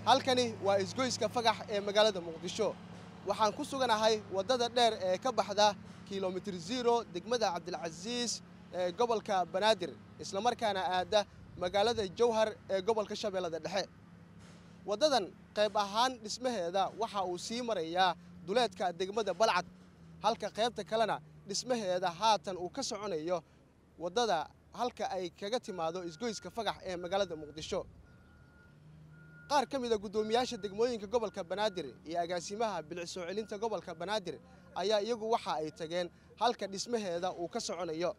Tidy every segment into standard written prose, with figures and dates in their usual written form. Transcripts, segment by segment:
halkani waa isgoyska Fagax ee magaalada Muqdisho waxaan ku suganahay wadada dheer ee ka baxda kiiloomitir 0 degmada Cabdilcaziz ee gobolka Banaadir isla markaana aada magaalada Jowhar ee gobolka Shabeellada Dhexe wadadan qayb ahaan dhismaheeda waxa uu sii marayaa duleedka degmada Balcad halka qaybta kalena dhismaheeda haatan uu ka soconayo wadada halka ay kaga timaado isgoyska Fagax ee magaalada Muqdisho qaar ka mid ah gudoomiyaasha degmooyinka gobolka Banaadir iyo agaasimaha bilic soo celinta gobolka Banaadir ayaa iyagu waxa ay tageen halka dhismaheeda uu ka soconayo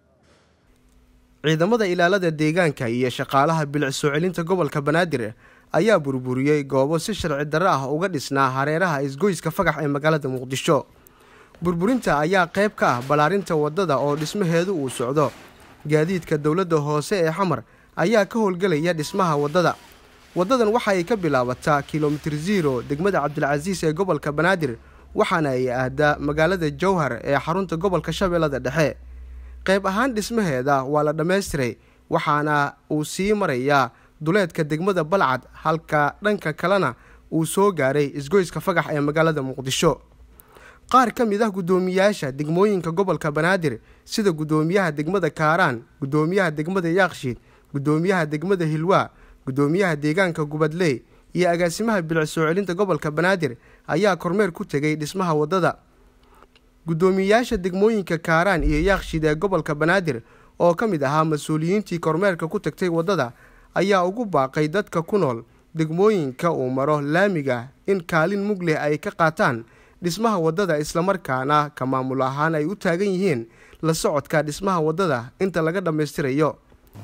ciidamada ilaalada deegaanka iyo shaqaalaha bilic soo celinta gobolka Banaadir ayaa burburiyay goobo si sharci darro ah uga dhisnaa hareeraha isgoyska Fagax ee magaalada Muqdisho burburinta ayaa qayb ka ah balaarinta wadada oo dhismaheedu uu socdo gaadiidka dawladda hoose ee Xamar ayaa ka howlgalaya dhismaha wadadan waxa ay ka bilaabataa kiiloomitir 0 degmada Cabdilcaziz ee gobolka Banaadir waxaana ay aadaa magaalada Jowhar ee xarunta gobolka Shabeellada Dhexe qayb ahaan dhismaheeda waa la dhameystiray waxaana uu sii marayaa duleedka degmada Balcad halka dhanka kalena uu soo gaaray isgoyska Fagax ee magaalada Muqdisho qaar ka mid ah gudoomiyaasha degmooyinka gobolka Banaadir sida gudoomiyaha degmada Kaaraan gudoomiyaha degmada Yaaqshiid gudoomiyaha degmada Hilwa gudoomiyaha deegaanka Gubadley iyo agaasimaha bilic soo celinta gobolka Banaadir ayaa kormeer ku tagay dhismaha wadada gudoomiyaasha degmooyinka Kaaraan iyo Yaaqshiid ee gobolka Banaadir oo ka mid ahaa mas'uuliyiintii kormeerka ku tagtay wadada ayaa ugu baaqay dadka ku nool degmooyinka uu maro laamiga in kaalin mug leh ay ka qaataan dhismaha wadada isla markaana ka maamul ahaan ay u taagan yihiin la socodka dhismaha wadada inta laga dhameystirayo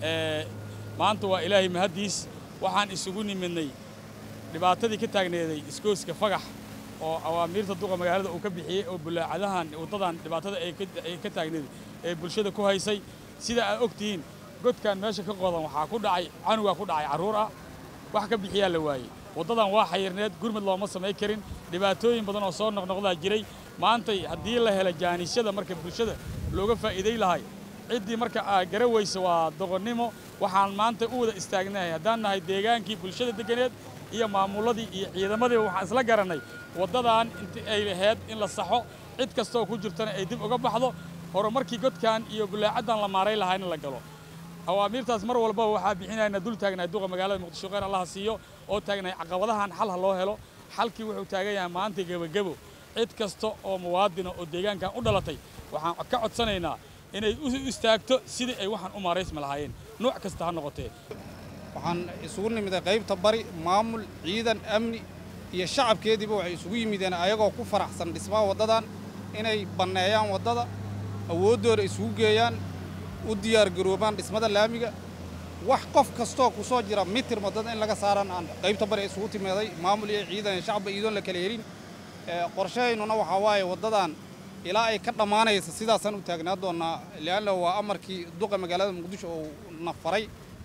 maanta waa Ilaahay mahadiis waxaan isugu nimidnay dhibaatadii ka taagneeday isgoyska Fagax oo awaamiirta duqa magaalada uu ka bixiyay oo bulaacadahan wadadan dhibaatada ay ka taagneeday ee bulshada ku haysay sida aad ogtiin godkan meesha ka qodan waxa ku dhacay canuga ku dhacay caruur ah wax ka bixiya la waayay wadadan waa xayirneed gurmad looma sameey karin dhibaatooyin badan oo soo noqnoqda jiray maanta haddii la helo jaanishada marka bulshada looga faa'iiday lahay ciddii marka garawaysa waa doqonnimo waxaan maanta u wada istaagnahay haddaan nahay deegaankii bulshada deganeed iyo maamuladii iyo ciidamadii waxaan isla garanay wadadan intii ay lahayd in la saxo cid kastoo ku jirtana ay dib uga baxdo horumarkii godkan iyo bulaacadan la maaray lahayna la galo awaamiirtaas mar walba waxa bixinayna dul taagnay duqa magaalada Muqdisho qeer Allah siiyo oo taagnay caqabadahan xal loo helo xalkii wuxuu taagan yahay maanta gabagabo cid kasta oo muwaadin oo deegaankan u dhalatay waxaan ka codsanaynaa inay u istaagto sidii ay waxaan u maareysma lahaayeen nooc kasta ha noqotee waxaan isugu nimiday qaybta bari maamul ciidan amni iyo shacabkeediiba waxay isugu yimideen ayagoo ku faraxsan dhismaha wadadan inay baneeyaan wadada awoodooda isugu geeyaan u diyaar garoobaan dhismada laamiga wax qof kasto ku soo jira mitir wadada in laga saaran aan qaybta bari isugu timeeday maamul iyo ciidan iyo shacab iidoon la kala helin qorsheynuna waxa waaye wadadan ilaa ay ka dhamaanayso sidaasan u taagnaa doonaa ilaana waa amarkii duqa magaalada Muqdisho oo nafaray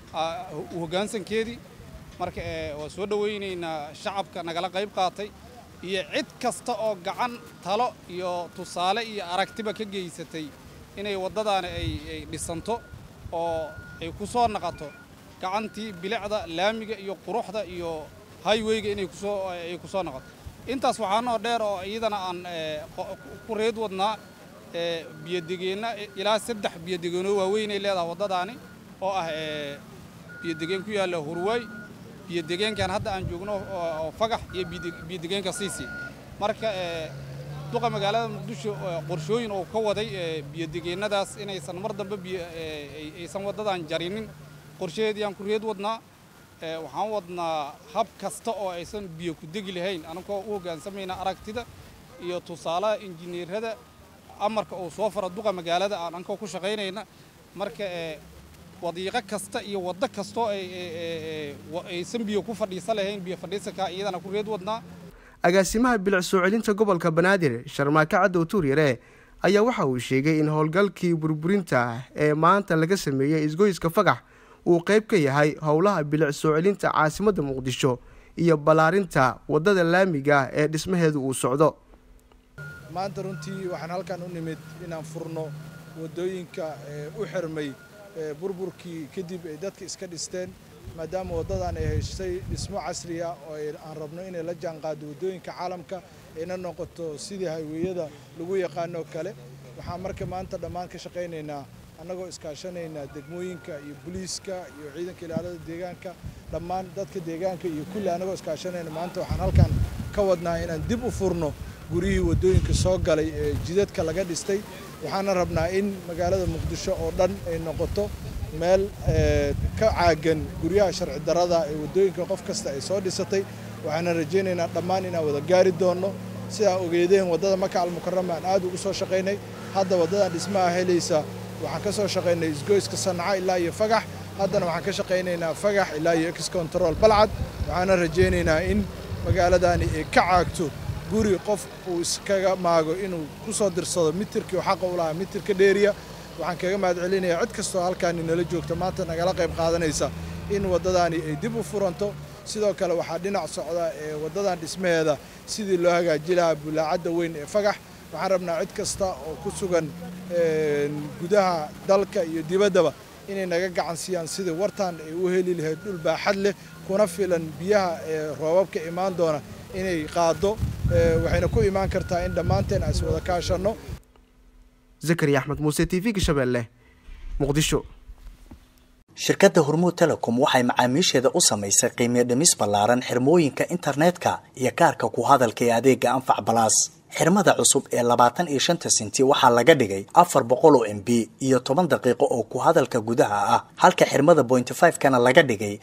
u hoggaansankeedii marka waa soo dhaweynaynaa shacabka nagala qayb qaatay iyo cid kasta oo gacan talo iyo tusaale iyo aragtiba ka geysatay inay wadadan ay dhisanto oo ay ku soo naqato gacantii bilicda laamiga iyo quruxda iyo highwayga inay ku soo naqato intaas waxaan oo dheer oo iyadana aan ku reed wadnaa biyadegeena ilaa 3 biyadegeeno waaweyn ay leedahay wadadaani oo ah biyadegeen ku yaala Hurway biyadegeenkan hadda aan joogno oo Fagax iyo biyadegeenka Siisi marka duqa magaalada Muqdisho qorshooyin oo ka waday biyadegeenadaas inaysan mar dambe aysan wadadan jarinin qorsheedii aan ku reed wadnaa waxaan wadnaa hab kasta oo aysan biyo ku degi lahayn anagoo u hoggaansamayna aragtida iyo tusaalaha injineerada amarka oo soo fara duqa magaalada aan anka ku shaqeynayna marka wadiiqo kasta iyo wada kasto aysan biyo ku fadhiisan lahayn biyo fadhiisanka iyadana ku reed wadnaa agaasimaha bilic soo celinta gobolka Banaadir Sharmaaka Cadow Tuuriyare ayaa waxa uu sheegay in howlgalkii burburinta ee maanta laga sameeyay isgoyska Fagax uu qayb ka yahay howlaha bilic soo celinta caasimadda Muqdisho iyo balaarinta wadada laamiga ee dhismaheedu uu socdo maanta runtii waxaan halkan u nimid inaan furno wadooyinka u xirmay burburkii kadib ay dadka iska dhisteen maadaama waddadan ay haysatay dhismo casri ah oo aan rabno inay la jaanqaado waddooyinka caalamka ayna noqoto sidii highwayada lagu yaqaano kale waxaan marka maanta dhammaan ka shaqaynaynaa annagoo iskaashanaynaa degmooyinka iyo booliiska iyo ciidanka ilaalada deegaanka dhammaan dadka deegaanka iyo kulli annagoo iskaashanayna maanta waxaan halkan ka wadnaa inaan dib u furno guryihii waddooyinka soo galay ee jidadka laga dhistay waxaana rabnaa in magaalada muqdisho oo dhan ay noqoto meel ka caagan guryaha sharci darrada ee waddooyinka qof kasta ay soo dhisatay waxaana rajaynaynaa dhammaan inaan wada gaari doonno sidaa ogeedeen waddada Maka al-Mukarrama aan aad ugu soo shaqaynay hadda waddadan dhismaha helaysa waxaan ka soo shaqaynay isgoyska Sanca ilaa iyo Fagax haddana waxaan ka shaqaynaynaa Fagax ilaa iyo X-Control Balcad waxaana rajaynaynaa in magaaladani ay ka caagto guri qof uu iskaga maago inuu ku soo dirsado mitirkii xaq u lahaa mitirka dheeriya waxaan kaga mahadcelinayaa cid kastoo halkaan nala joogta maanta nagala qayb qaadanaysa in waddadani ay dib u furanto sidoo kale waxaa dhinac socda waddadan dhismaheeda sidii loo hagaajin lahaa bulaacadda weyn ee Fagax waxaan rabnaa cid kasta oo ku sugan gudaha dalka iyo dibaddaba inay naga gacan siiyaan sidii wartaan ay u heli lahayd dhul baaxad leh kuna filan biyaha roobabka imaan doona inay qaado waxayna ku imaan kartaa in dhammaanteen ay wada kaashano Zakariya Ahmed Muuse TV Shabeelle Muqdisho shirkadda Hormuud Telecom waxay macaamiisheeda u samaysay qiimo dhimis ballaaran xirmooyinka internetka iyo kaarka ku hadalka ee adeega Anfac Plus xirmada cusub ee 25 senti waxaa laga dhigay 400 MB iyo 10 daqiiqo oo ku hadalka gudaha ah halka xirmada 0.5 kana laga dhigay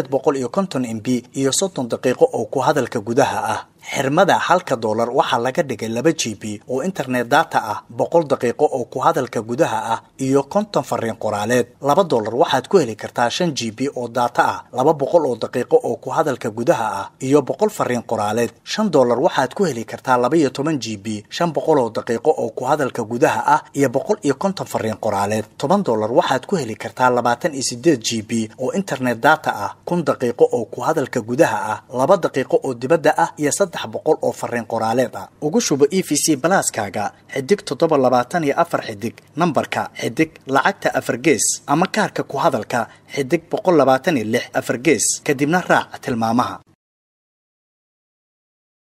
850 MB iyo 30 daqiiqo oo ku hadalka gudaha ah xirmada $1 waxaa laga dhigay 2 GB oo internet data ah 100 daqiiqo oo ku hadalka gudaha ah iyo 50 fariin qoraaleed $2 waxaad ku heli kartaa 5 GB oo data ah 200 oo daqiiqo oo ku hadalka gudaha ah iyo 100 fariin qoraaleed $5 waxaad ku heli kartaa 12 GB 500 oo daqiiqo oo ku hadalka gudaha ah iyo 150 fariin qoraaleed $10 waxaad ku heli kartaa 28 GB oo internet data ah 1000 daqiiqo oo ku hadalka gudaha ah 2 daqiiqo oo dibadda ah iyo 300 oo fariin qoraaleed ah ugu shubo EVC Plus-kaaga xidig 724 xidig nambarka xidig lacagta 4 gees ama kaarka ku hadalka xidig 126 4 gees kadibna raac tilmaamaha